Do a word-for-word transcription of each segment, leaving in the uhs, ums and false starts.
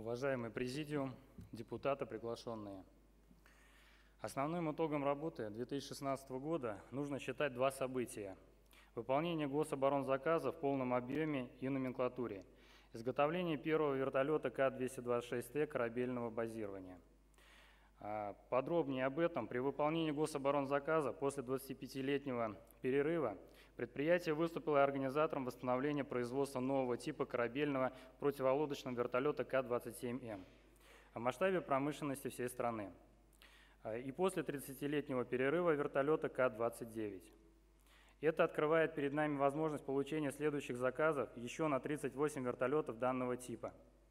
Уважаемый президиум, депутаты, приглашенные. Основным итогом работы две тысячи шестнадцатого года нужно считать два события. Выполнение гособоронзаказа в полном объеме и номенклатуре. Изготовление первого вертолета К двести двадцать шесть Т корабельного базирования. Подробнее об этом. При выполнении гособоронзаказа после двадцатипятилетнего перерыва предприятие выступило организатором восстановления производства нового типа корабельного противолодочного вертолета К двадцать семь М в масштабе промышленности всей страны. И после тридцатилетнего перерыва вертолета К двадцать девять. Это открывает перед нами возможность получения следующих заказов еще на тридцать восемь вертолетов данного типа.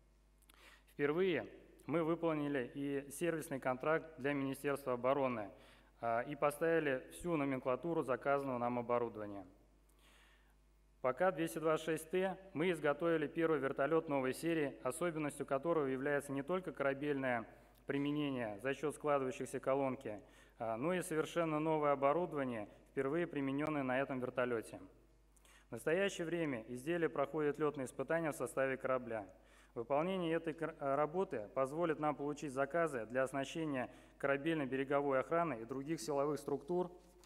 Впервые мы выполнили и сервисный контракт для Министерства обороны и поставили всю номенклатуру заказанного нам оборудования. По К двести двадцать шесть Т мы изготовили первый вертолет новой серии, особенностью которого является не только корабельное применение за счет складывающихся колонки, но и совершенно новое оборудование, впервые примененное на этом вертолете. В настоящее время изделие проходит летные испытания в составе корабля. Выполнение этой работы позволит нам получить заказы для оснащения корабельной береговой охраны и других силовых структур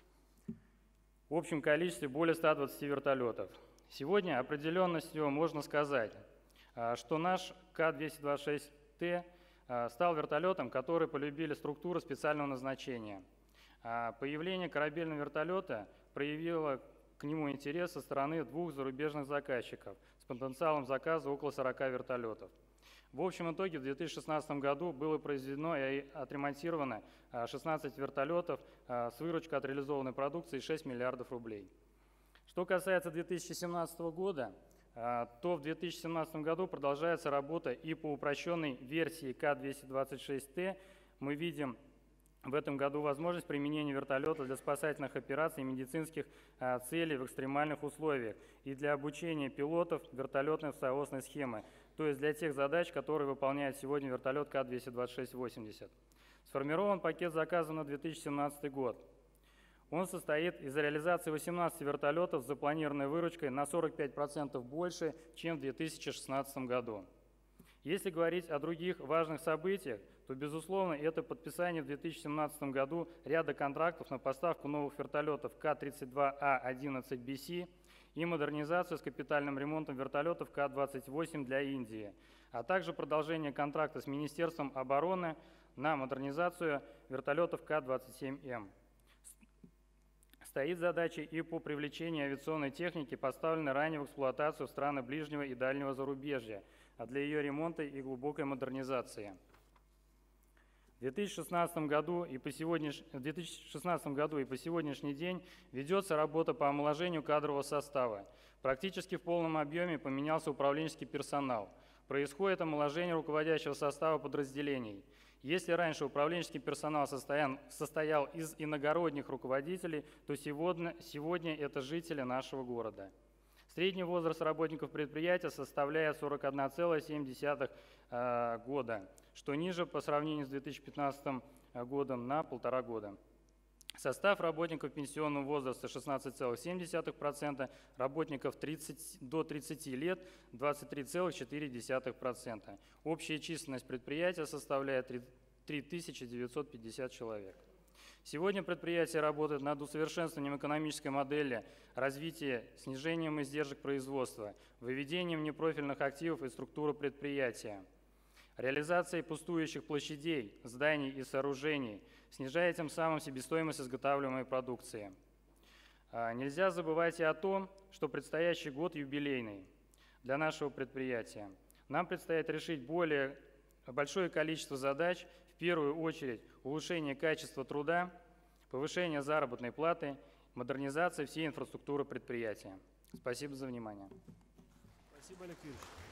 в общем количестве более ста двадцати вертолетов. Сегодня определенностью можно сказать, что наш К двести двадцать шесть Т стал вертолетом, который полюбили структуры специального назначения. Появление корабельного вертолета проявило к нему интерес со стороны двух зарубежных заказчиков с потенциалом заказа около сорока вертолетов. В общем итоге в две тысячи шестнадцатом году было произведено и отремонтировано шестнадцать вертолетов с выручкой от реализованной продукции шесть миллиардов рублей. Что касается две тысячи семнадцатого года, то в две тысячи семнадцатом году продолжается работа и по упрощенной версии К двести двадцать шесть Т. Мы видим в этом году возможность применения вертолета для спасательных операций и медицинских а, целей в экстремальных условиях и для обучения пилотов вертолетной соосной схемы, то есть для тех задач, которые выполняет сегодня вертолет К двести двадцать шесть восемьдесят. Сформирован пакет заказов на две тысячи семнадцатый год. Он состоит из реализации восемнадцати вертолетов с запланированной выручкой на сорок пять процентов больше, чем в две тысячи шестнадцатом году. Если говорить о других важных событиях, то, безусловно, это подписание в две тысячи семнадцатом году ряда контрактов на поставку новых вертолетов К тридцать два А одиннадцать Б С и модернизацию с капитальным ремонтом вертолетов К двадцать восемь для Индии, а также продолжение контракта с Министерством обороны на модернизацию вертолетов К двадцать семь М. Стоит задача и по привлечению авиационной техники, поставленной ранее в эксплуатацию в страны ближнего и дальнего зарубежья, а для ее ремонта и глубокой модернизации. В две тысячи шестнадцатом году и по сегодняш... в две тысячи шестнадцатом году и по сегодняшний день ведется работа по омоложению кадрового состава. Практически в полном объеме поменялся управленческий персонал. Происходит омоложение руководящего состава подразделений. Если раньше управленческий персонал состоял, состоял из иногородних руководителей, то сегодня, сегодня это жители нашего города. Средний возраст работников предприятия составляет сорок одна целая семь десятых э, года, что ниже по сравнению с две тысячи пятнадцатым годом на полтора года. Состав работников пенсионного возраста шестнадцать целых семь десятых процента, работников тридцать, до тридцати лет двадцать три целых четыре десятых процента. Общая численность предприятия составляет три тысячи девятьсот пятьдесят человек. Сегодня предприятие работает над усовершенствованием экономической модели, развитием, снижением издержек производства, выведением непрофильных активов из структуры предприятия, реализацией пустующих площадей, зданий и сооружений, снижая тем самым себестоимость изготавливаемой продукции. Нельзя забывать и о том, что предстоящий год юбилейный для нашего предприятия. Нам предстоит решить более большое количество задач, в первую очередь улучшение качества труда, повышение заработной платы, модернизация всей инфраструктуры предприятия. Спасибо за внимание. Спасибо, Олег Юрьевич.